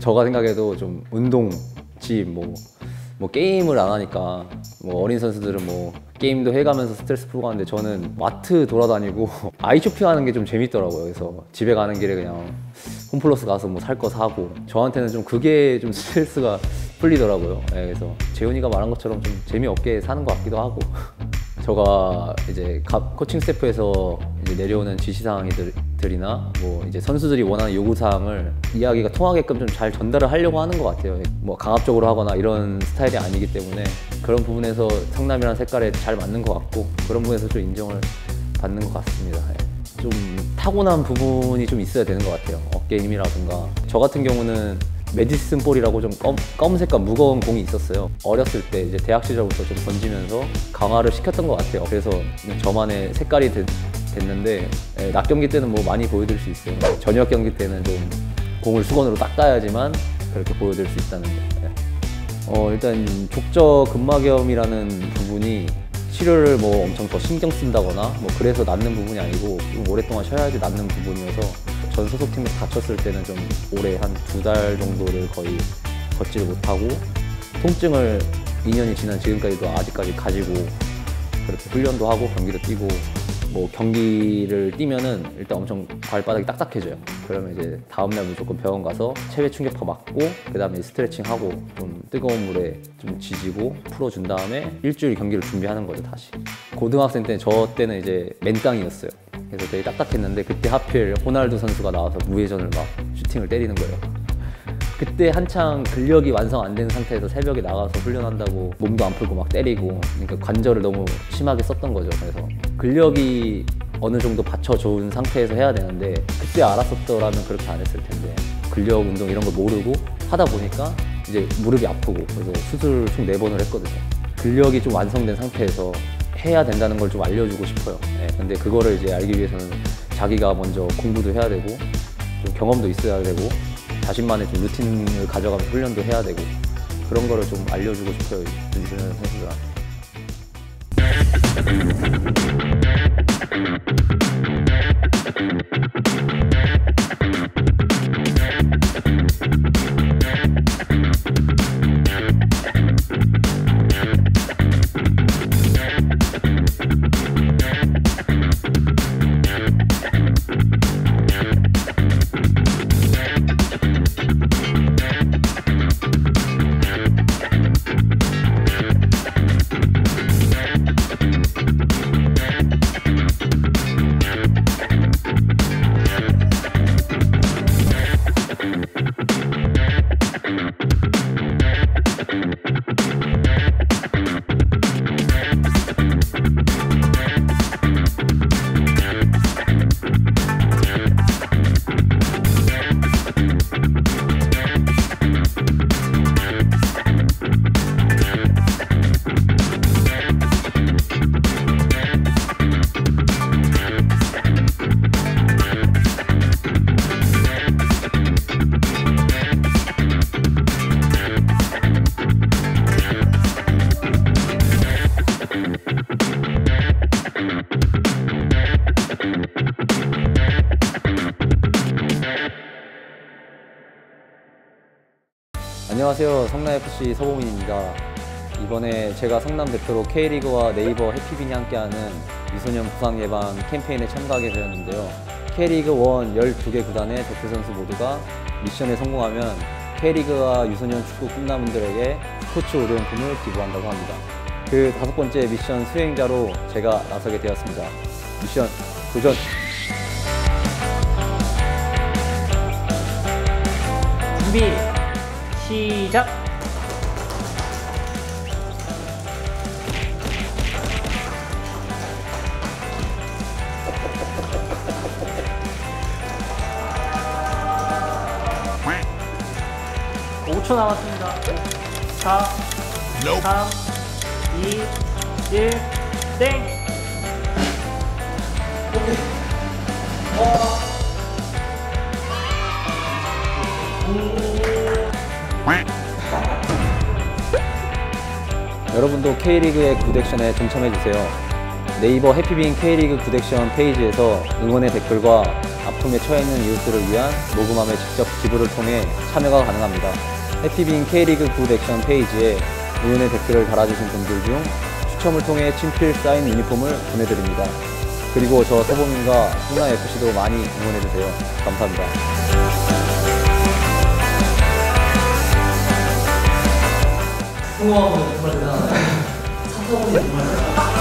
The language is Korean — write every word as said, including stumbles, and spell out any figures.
저가 생각해도 좀 운동지 뭐, 뭐 게임을 안 하니까 뭐 어린 선수들은 뭐 게임도 해가면서 스트레스 풀고 하는데 저는 마트 돌아다니고 아이 쇼핑하는 게 좀 재밌더라고요. 그래서 집에 가는 길에 그냥 홈플러스 가서 뭐 살 거 사고 저한테는 좀 그게 좀 스트레스가 풀리더라고요. 네, 그래서 재훈이가 말한 것처럼 좀 재미없게 사는 것 같기도 하고 저가 이제 코칭 스태프에서 이제 내려오는 지시사항들이나 뭐 이제 선수들이 원하는 요구사항을 이야기가 통하게끔 좀 잘 전달을 하려고 하는 것 같아요. 뭐 강압적으로 하거나 이런 스타일이 아니기 때문에 그런 부분에서 성남이라는 색깔에 잘 맞는 것 같고 그런 부분에서 좀 인정을 받는 것 같습니다. 좀 타고난 부분이 좀 있어야 되는 것 같아요. 어깨 힘이라든가 저 같은 경우는 메디슨 볼이라고 좀 검, 검은색과 무거운 공이 있었어요. 어렸을 때 이제 대학 시절부터 좀 던지면서 강화를 시켰던 것 같아요. 그래서 저만의 색깔이 됐, 됐는데 예, 낮 경기 때는 뭐 많이 보여드릴 수 있어요. 저녁 경기 때는 좀 공을 수건으로 닦아야지만 그렇게 보여드릴 수 있다는 거. 예. 어, 일단 족저 근막염이라는 부분이 치료를 뭐 엄청 더 신경 쓴다거나 뭐 그래서 낫는 부분이 아니고 좀 오랫동안 쉬어야지 낫는 부분이어서 전 소속팀에서 다쳤을 때는 좀 오래 한 두 달 정도를 거의 걷지를 못하고 통증을 이 년이 지난 지금까지도 아직까지 가지고 그렇게 훈련도 하고 경기도 뛰고 뭐 경기를 뛰면은 일단 엄청 발바닥이 딱딱해져요. 그러면 이제 다음날 무조건 병원 가서 체외 충격파 맞고 그 다음에 스트레칭 하고 좀 뜨거운 물에 좀 지지고 풀어준 다음에 일주일 경기를 준비하는 거죠. 다시 고등학생 때 저 때는 이제 맨땅이었어요. 그래서 되게 딱딱했는데 그때 하필 호날두 선수가 나와서 무회전을 막 슈팅을 때리는 거예요. 그때 한창 근력이 완성 안 된 상태에서 새벽에 나가서 훈련한다고 몸도 안 풀고 막 때리고 그러니까 관절을 너무 심하게 썼던 거죠. 그래서 근력이 어느 정도 받쳐준 상태에서 해야 되는데 그때 알았었더라면 그렇게 안 했을 텐데 근력 운동 이런 걸 모르고 하다 보니까 이제 무릎이 아프고 그래서 수술을 총 네 번을 했거든요. 근력이 좀 완성된 상태에서 해야 된다는 걸 좀 알려주고 싶어요. 네, 근데 그거를 이제 알기 위해서는 자기가 먼저 공부도 해야 되고 좀 경험도 있어야 되고 자신만의 좀 루틴을 가져가면서 훈련도 해야 되고 그런 거를 좀 알려주고 싶어요. 윤준현 선수들한테. 안녕하세요. 성남에프씨 서보민입니다. 이번에 제가 성남 대표로 K리그와 네이버 해피빈이 함께하는 유소년 부상 예방 캠페인에 참가하게 되었는데요. K리그 일 열두 개 구단의 대표 선수 모두가 미션에 성공하면 K리그와 유소년 축구 꿈나무들에게 스포츠 의료용품을 기부한다고 합니다. 그 다섯 번째 미션 수행자로 제가 나서게 되었습니다. 미션 도전! 준비! 시작! 오 초 남았습니다. 사, 삼, 이, 일, 땡! 오케이. 어. 여러분도 K리그의 굿액션에 동참해주세요. 네이버 해피빈 K리그 굿액션 페이지에서 응원의 댓글과 아픔에 처해 있는 이웃들을 위한 모금함에 직접 기부를 통해 참여가 가능합니다. 해피빈 K리그 굿 액션 페이지에 응원의 댓글을 달아주신 분들 중 추첨을 통해 친필 사인 유니폼을 보내드립니다. 그리고 저 서보민과 성남에프씨도 많이 응원해주세요. 감사합니다. 성공하고 정말 대단하네. 사서분이 정말 대단하다.